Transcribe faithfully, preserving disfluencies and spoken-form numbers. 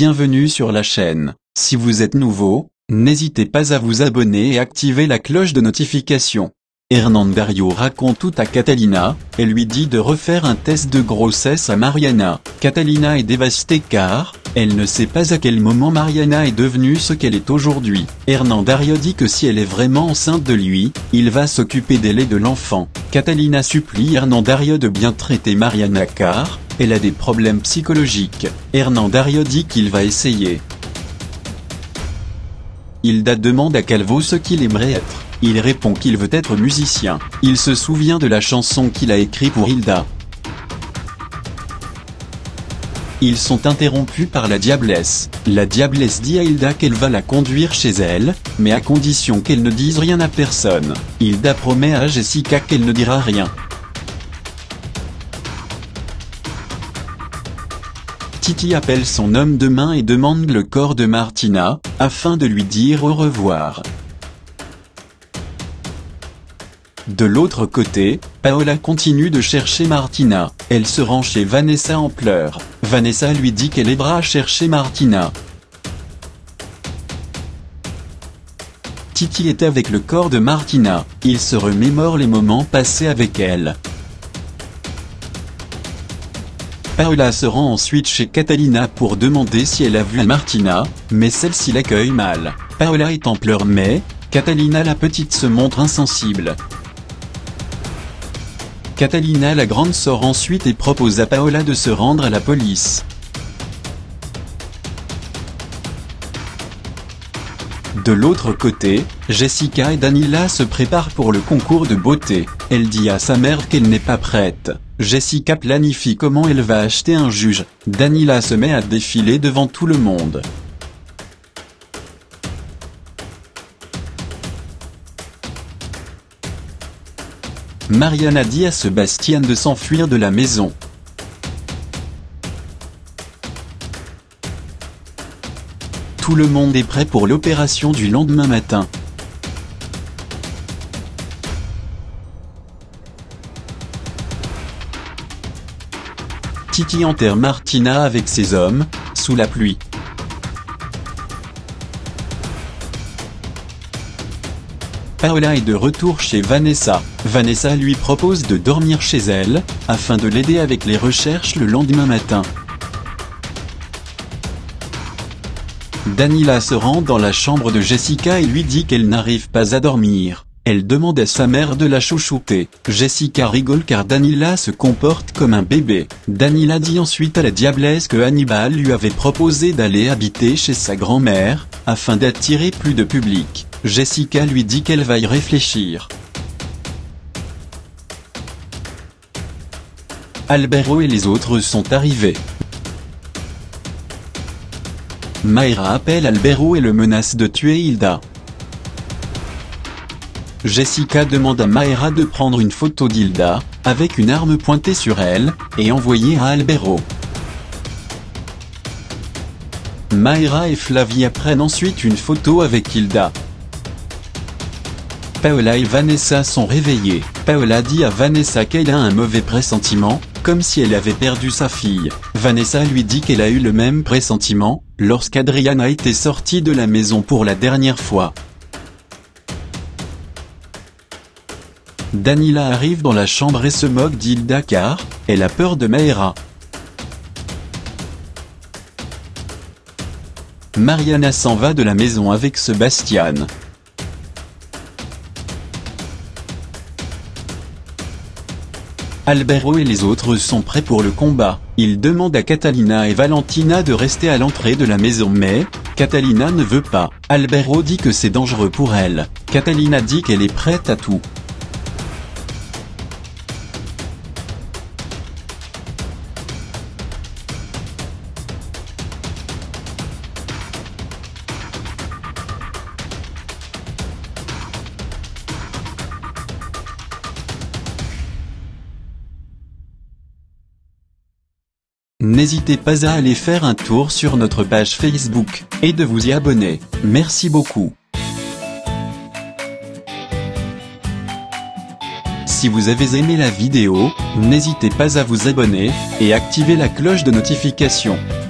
bienvenue sur la chaîne. Si vous êtes nouveau, n'hésitez pas à vous abonner et activer la cloche de notification. Hernán Darío raconte tout à Catalina, et lui dit de refaire un test de grossesse à Mariana. Catalina est dévastée car, elle ne sait pas à quel moment Mariana est devenue ce qu'elle est aujourd'hui. Hernán Darío dit que si elle est vraiment enceinte de lui, il va s'occuper d'elle et de l'enfant. Catalina supplie Hernán Darío de bien traiter Mariana car, elle a des problèmes psychologiques. Hernán Darío dit qu'il va essayer. Hilda demande à Calvo ce qu'il aimerait être. Il répond qu'il veut être musicien. Il se souvient de la chanson qu'il a écrite pour Hilda. Ils sont interrompus par la diablesse. La diablesse dit à Hilda qu'elle va la conduire chez elle, mais à condition qu'elle ne dise rien à personne. Hilda promet à Jessica qu'elle ne dira rien. Titi appelle son homme de main et demande le corps de Martina, afin de lui dire au revoir. De l'autre côté, Paola continue de chercher Martina. Elle se rend chez Vanessa en pleurs. Vanessa lui dit qu'elle aidera à chercher Martina. Titi est avec le corps de Martina. Il se remémore les moments passés avec elle. Paola se rend ensuite chez Catalina pour demander si elle a vu Martina, mais celle-ci l'accueille mal. Paola est en pleurs mais, Catalina la petite se montre insensible. Catalina la grande sort ensuite et propose à Paola de se rendre à la police. De l'autre côté, Jessica et Danila se préparent pour le concours de beauté. Elle dit à sa mère qu'elle n'est pas prête. Jessica planifie comment elle va acheter un juge. Danila se met à défiler devant tout le monde. Mariana dit à Sébastien de s'enfuir de la maison. Tout le monde est prêt pour l'opération du lendemain matin. Titi enterre Martina avec ses hommes, sous la pluie. Paola est de retour chez Vanessa. Vanessa lui propose de dormir chez elle, afin de l'aider avec les recherches le lendemain matin. Danila se rend dans la chambre de Jessica et lui dit qu'elle n'arrive pas à dormir. Elle demande à sa mère de la chouchouter. Jessica rigole car Danila se comporte comme un bébé. Danila dit ensuite à la diablesse que Hannibal lui avait proposé d'aller habiter chez sa grand-mère, afin d'attirer plus de public. Jessica lui dit qu'elle va y réfléchir. Alberto et les autres sont arrivés. Mayra appelle Alberto et le menace de tuer Hilda. Jessica demande à Mayra de prendre une photo d'Hilda, avec une arme pointée sur elle, et envoyer à Alberto. Mayra et Flavia prennent ensuite une photo avec Hilda. Paola et Vanessa sont réveillées. Paola dit à Vanessa qu'elle a un mauvais pressentiment, comme si elle avait perdu sa fille. Vanessa lui dit qu'elle a eu le même pressentiment, lorsqu'Adriana était sortie de la maison pour la dernière fois. Danila arrive dans la chambre et se moque d'Hilda car, elle a peur de Mayra. Mariana s'en va de la maison avec Sébastien. Alberto et les autres sont prêts pour le combat. Ils demandent à Catalina et Valentina de rester à l'entrée de la maison mais, Catalina ne veut pas. Alberto dit que c'est dangereux pour elle. Catalina dit qu'elle est prête à tout. N'hésitez pas à aller faire un tour sur notre page Facebook, et de vous y abonner. Merci beaucoup. Si vous avez aimé la vidéo, n'hésitez pas à vous abonner, et activer la cloche de notification.